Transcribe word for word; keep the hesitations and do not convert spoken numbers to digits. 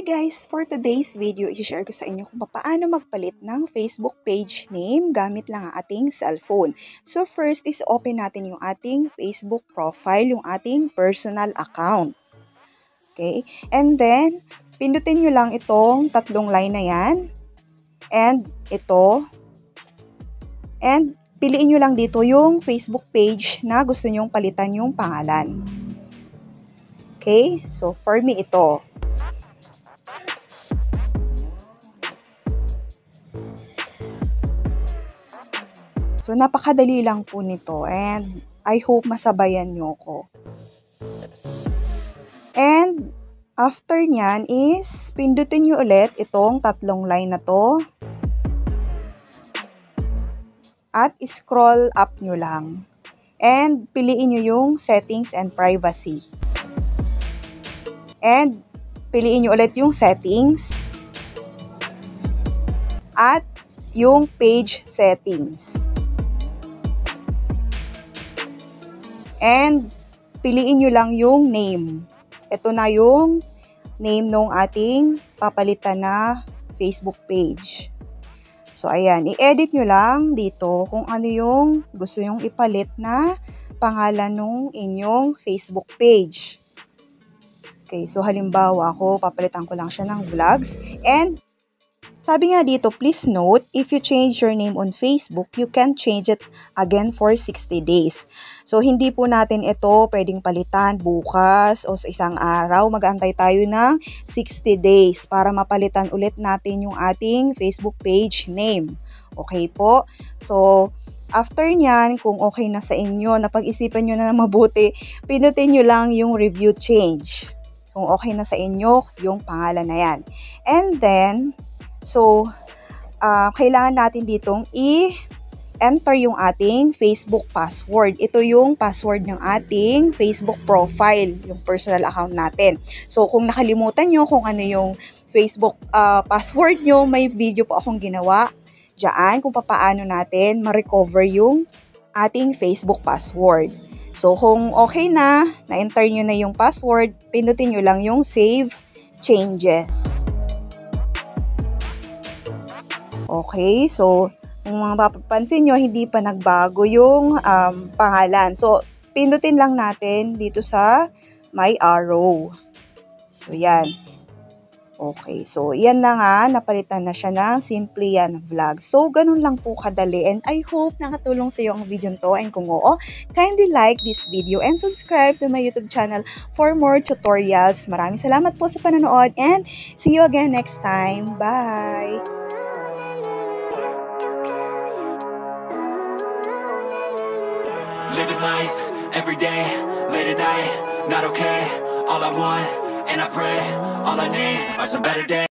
guys! For today's video, i-share ko sa inyo kung paano magpalit ng Facebook page name gamit lang ang ating cellphone. So first is open natin yung ating Facebook profile, yung ating personal account. Okay? And then, pindutin nyo lang itong tatlong line na yan. And ito. And piliin nyo lang dito yung Facebook page na gusto nyong palitan yung pangalan. Okay? So for me, ito. So, napakadali lang po nito and I hope masabayan nyo ko. And, after nyan is, pindutin nyo ulit itong tatlong line na to. At scroll up nyo lang. And, piliin nyo yung settings and privacy. And, piliin nyo ulit yung settings. At, yung page settings. And, piliin nyo lang yung name. Ito na yung name ng ating papalitan na Facebook page. So, ayan. I-edit nyo lang dito kung ano yung gusto nyong ipalit na pangalan ng inyong Facebook page. Okay, so halimbawa ako, papalitan ko lang siya ng vlogs. And, sabi nga dito, please note, if you change your name on Facebook, you can change it again for sixty days. So, hindi po natin ito pwedeng palitan bukas o sa isang araw. Mag-aantay tayo ng sixty days para mapalitan ulit natin yung ating Facebook page name. Okay po? So, after nyan, kung okay na sa inyo, napag-isipan nyo na mabuti, pinutin nyo lang yung review change. Kung okay na sa inyo, yung pangalan na yan. And then, so, uh, kailangan natin ditong i-enter yung ating Facebook password. Ito yung password ng ating Facebook profile, yung personal account natin. So, kung nakalimutan nyo kung ano yung Facebook uh, password nyo, may video po akong ginawa dyan kung paano natin ma-recover yung ating Facebook password. So, kung okay na, na-enter nyo na yung password, pinutin nyo lang yung save changes. Okay, so, kung mga mapapansin nyo, hindi pa nagbago yung um, pangalan. So, pindutin lang natin dito sa my arrow. So, yan. Okay, so, yan na nga, napalitan na siya ng Simply Yan Vlog. So, ganun lang po kadali. And I hope nakatulong sa iyo ang video to. And kung oo, kindly like this video and subscribe to my YouTube channel for more tutorials. Maraming salamat po sa panonood and see you again next time. Bye! Living life, every day, late at night, not okay. All I want, and I pray, all I need are some better days.